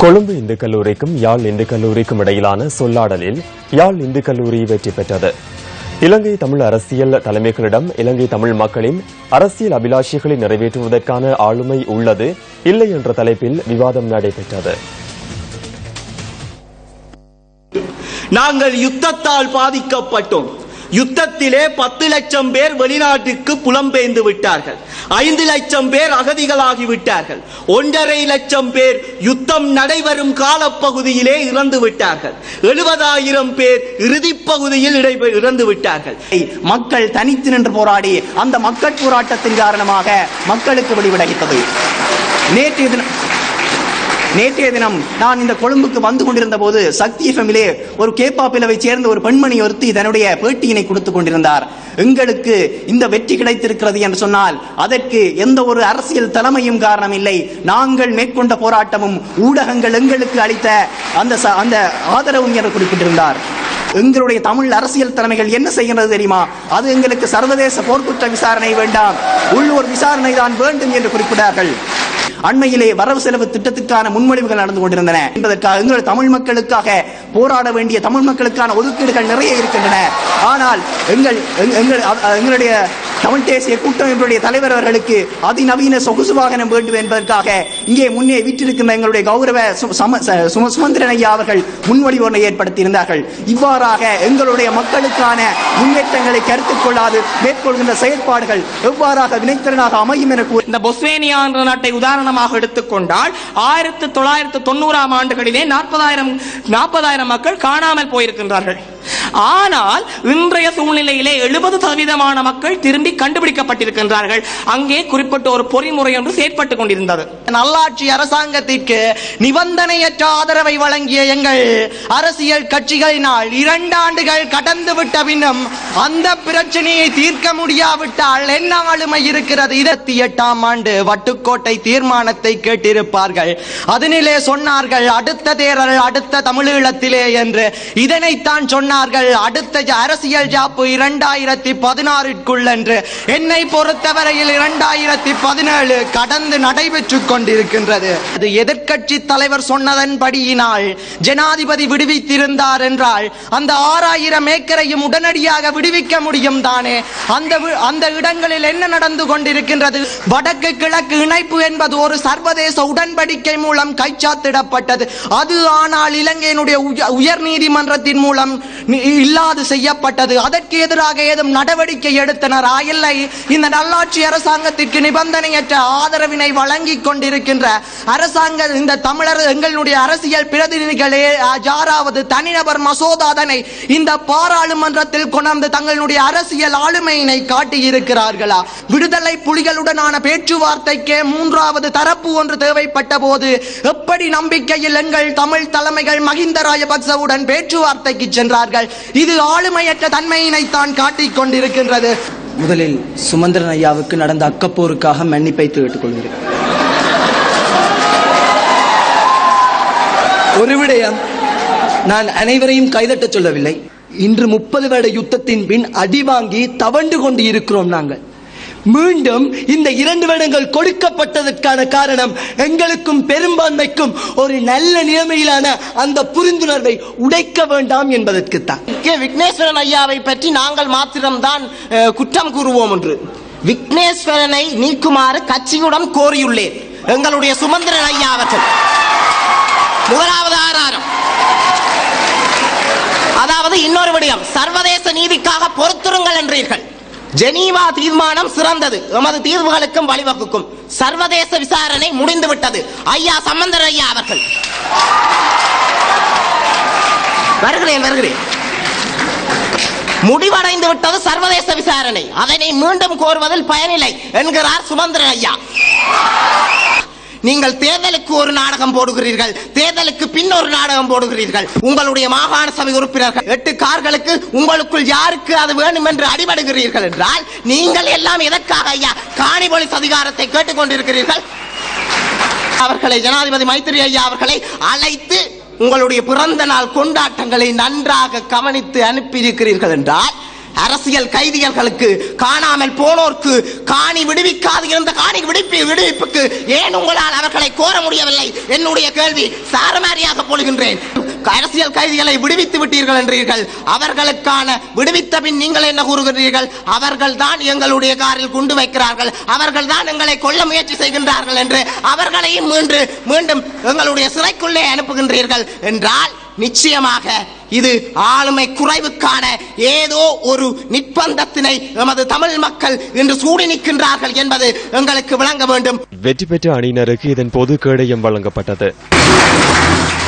கொழும்பு இந்து கல்லூரிக்கும் யாழ் இந்து கல்லூரிக்கும் இடையிலான சொல்லாடலில் யாழ் இந்து கல்லூரி வெற்றி பெற்றது. இலங்கை தமிழ் அரசியல் தலைமைகளிடம் இலங்கை தமிழ் மக்களின் அரசியல் அபிலாஷைகளை நிறைவேற்றுவதற்கான ஆளுமை உள்ளது இல்லை என்ற தலைப்பில் விவாதம் நடைபெற்றது. நாங்கள் யுத்தத்தால் பாதிக்கப்பட்டோம். யுத்தத்திலே 10 லட்சம் பேர் வெளிநாட்டுக்கு புலம்பெயர்ந்து விட்டார்கள். 5 லட்சம் பேர் அகதிகளாகி விட்டார்கள். 1.5 லட்சம் பேர் யுத்தம் நடைபெறும் காலப்பகுதியிலே இறந்து விட்டார்கள். 70,000 பேர் இறுதிப் பகுதியில் இறந்து விட்டார்கள். மக்கள் தனித்து நின்று போராடி அந்த மக்கள் போராட்டத்தின் காரணமாக மக்களுக்கு விடுதலை கிடைத்தது. நேற்றைய தினம் நான் இந்த கொழும்புக்கு வந்து கொண்டிருந்த போது சக்தி எஃப்எம்மிலே ஒரு கேப்பாப்பிலவை சேர்ந்த ஒரு பெண்மணி ஒருத்தி தன்னுடைய பேட்டியினை கொடுத்துக் கொண்டிருந்தார். எங்களுக்கு இந்த வெற்றி கிடைத்திருக்கிறது என்று சொன்னால் அதற்கு எந்த ஒரு அரசியல் தலைமையும் காரணம் இல்லை, நாங்கள் மேற்கொண்ட போராட்டமும் ஊடகங்கள் எங்களுக்கு அளித்த அந்த ஆதரவும் என்று குறிப்பிட்டிருந்தார். எங்களுடைய தமிழ் அரசியல் தலைமைகள் என்ன செய்கிறது தெரியுமா? அது எங்களுக்கு சர்வதேச போர்க்குற்ற விசாரணை வேண்டாம், உள்ளூர் விசாரணை தான் வேண்டும் என்று குறிப்பிட்டார்கள். அண்மையிலே வரவு செலவு திட்டத்துக்கான முன்மொழிவுகள் நடந்து கொண்டிருந்தன என்பதற்காக எங்களுடைய தமிழ் மக்களுக்காக போராட வேண்டிய தமிழ் மக்களுக்கான ஒதுக்கீடுகள் நிறைய இருக்கின்றன. ஆனால் எங்களுடைய தமிழ் தேசிய கூட்டமைப்புடைய தலைவர் அவர்களுக்கு அதிநவீன சொகுசு வாகனம் வேண்டும் என்பதற்காக இங்கே முன்னே விற்றிருக்கின்ற எங்களுடைய கௌரவ சுமந்திரன் ஐயா அவர்கள் முன்மொழிவு ஒன்றை ஏற்படுத்தியிருந்தார்கள். இவ்வாறாக எங்களுடைய மக்களுக்கான முன்னேற்றங்களை கருத்தில் கொள்ளாது மேற்கொள்கின்ற செயற்பாடுகள் எவ்வாறாக வினைத்திறனாக அமையும் என இந்த பொஸ்வேனியா என்ற நாட்டை உதாரணமாக எடுத்துக்கொண்டால் 1990ஆம் ஆண்டுகளிலே 40,000 மக்கள் காணாமல் போயிருக்கின்றார்கள். ஆனால் இன்றைய சூழ்நிலையிலே 70% மக்கள் திரும்பி கண்டுபிடிக்கப்பட்டிருக்கின்றார்கள். அங்கே குறிப்பிட்ட ஒரு பொறிமுறை ஒன்று செயற்பட்டுக் கொண்டிருந்தது. நல்லாட்சி அரசாங்கத்திற்கு நிபந்தனையற்ற ஆதரவை வழங்கிய எங்கள் அரசியல் கட்சிகளினால் 2 ஆண்டுகள் கடந்து விட்ட பின்னும் அந்த பிரச்சனையை தீர்க்க முடியாவிட்டால் என்ன ஆளுமை இருக்கிறது? 28ஆம் ஆண்டு வட்டுக்கோட்டை தீர்மானத்தை கேட்டிருப்பார்கள். அதனிலே சொன்னார்கள் அடுத்த தேர்தல் அடுத்த தமிழீழத்திலே என்று. இதனைத்தான் சொன்னார்கள் அடுத்த அரசியல் ஜாப்பு 2016ற்குள் என்று. என்னை பொறுத்தவரையில் 2017 கடந்து நடைபெற்றுக் கொண்டிருக்கின்றது. அது எதிர்க்கட்சி தலைவர் சொன்னதன்படியினால் ஜனாதிபதி விடுவித்திருந்தார் என்றால் அந்த 6000 ஏக்கரையும் உடனடியாக விடுவிக்க முடியும் தானே? அந்த இடங்களில் என்ன நடந்து கொண்டிருக்கின்றது? வடக்கு கிழக்கு இணைப்பு என்பது ஒரு சர்வதேச உடன்படிக்கை மூலம் கைச்சாத்திடப்பட்டது. அது ஆனால் இலங்கையினுடைய உயர் நீதிமன்றத்தின் மூலம் இல்லாது செய்யப்பட்டது. அதற்கு எதிராக ஏதும் நடவடிக்கை எடுத்தனர் இல்லை. இந்த நல்லாட்சி அரசாங்கத்திற்கு நிபந்தனையற்ற ஆதரவினை வழங்கிக் கொண்டிருக்கின்ற அரசாங்க இந்த தமிழர் எங்களுடைய அரசியல் பிரதிநிதிகளே யாராவது தனிநபர் மசோதாதனை இந்த பாராளுமன்றத்தில் கொண்டு தங்களுடைய அரசியல் ஆளுமையினை காட்டியிருக்கிறார்களா? விடுதலை புலிகளுடனான பேச்சுவார்த்தைக்கே 3வது தரப்பு ஒன்று தேவைப்பட்ட போது எப்படி நம்பிக்கையில் எங்கள் தமிழ் தலைமைகள் மஹிந்த ராஜபக்சவுடன் பேச்சுவார்த்தைக்கு சென்றார்கள்? இது ஆளுமையற்ற தன்மையினை தான் காட்டிக் கொண்டிருக்கின்றது. முதலில் சுமந்திரன் ஐயாவுக்கு நடந்த அக்கப்போருக்காக மன்னிப்பை தெரிவித்துக் கொள்கிறேன். ஒரு விடயம், நான் அனைவரையும் கைதட்ட சொல்லவில்லை. இன்று 30 வருட யுத்தத்தின் பின் அடி வாங்கி தவண்டு கொண்டு இருக்கிறோம். நாங்கள் மீண்டும் இந்த 2 வருடங்கள் கொடுக்கப்பட்டதற்கான காரணம் எங்களுக்கும் பெரும்பான்மைக்கும் ஒரு நல்ல நிலைமையிலான அந்த புரிந்துணர்வை உடைக்க வேண்டாம் என்பதற்குத்தான். விக்னேஸ்வரன் ஐயாவை பற்றி நாங்கள் மாத்திரம்தான் குற்றம் கூறுவோம் என்று விக்னேஸ்வரனை நீக்குமாறு கட்சியுடன் கோரியுள்ளேன். எங்களுடைய சுமந்திரன் ஐயா அவர்கள் முதலாவது ஆதாரம். அதாவது இன்னொரு விடயம், சர்வதேச நீதிக்காக பொறுத்துருங்கள் என்றீர்கள். ஜெனீவா தீர்மானம் சிறந்தது, எமது தீர்வுகளுக்கும் வழிவகுக்கும். சர்வதேச விசாரணை முடிந்து விட்டது. ஐயா சம்பந்தர் ஐயா அவர்கள் வருகிறேன் முடிவடைந்து விட்டது சர்வதேச விசாரணை. அதனை மீண்டும் கோருவதில் பயனில்லை என்கிறார் சுமந்திரன் ஐயா. நீங்கள் தேர்தலுக்கு ஒரு நாடகம் போடுகிறீர்கள், தேர்தலுக்கு பின் ஒரு நாடகம் போடுகிறீர்கள். உங்களுடைய மாகாண சபை உறுப்பினர்கள் 8 கார்களுக்கு உங்களுக்குள் யாருக்கு அது வேண்டும் என்று அடிபடுகிறீர்கள் என்றால் நீங்கள் எல்லாம் எதற்காக ஐயா காணி போலீஸ் அதிகாரத்தை கேட்டுக் கொண்டிருக்கிறீர்கள்? அவர்களை ஜனாதிபதி மைத்திரி ஐயா அவர்களை அழைத்து உங்களுடைய பிறந்த நாள் கொண்டாட்டங்களை நன்றாக கவனித்து அனுப்பியிருக்கிறீர்கள் என்றால் அரசியல் கைதிகளுக்கு, காணாமல் போனோர்க்கு காணி விடுவிக்காது இருந்த காணி விடுவிப்புக்கு ஏன் உங்களால் அவர்களை கோர முடியவில்லை? என்னுடைய கேள்வி சாரமாரியாக போடுகின்றேன். அரசியல் கைதிகளை விடுவித்து விட்டீர்கள் என்றீர்கள். அவர்களுக்கான விடுவித்த பின் நீங்கள் என்ன கூறுகிறீர்கள்? அவர்கள் தான் எங்களுடைய காரில் குண்டு வைக்கிறார்கள், அவர்கள் தான் எங்களை கொல்ல முயற்சி செய்கின்றார்கள் என்று அவர்களையும் மீண்டும் எங்களுடைய சிறைக்குள்ளே அனுப்புகின்றீர்கள் என்றால் நிச்சயமாக இது ஆளுமை குறைவுக்கான ஏதோ ஒரு நிர்பந்தத்தினை எமது தமிழ் மக்கள் இன்று சூடி நிற்கின்றார்கள் என்பது எங்களுக்கு விளங்க வேண்டும். வெற்றி பெற்ற அணியினருக்கு இதன் போது கேடயம் வழங்கப்பட்டது.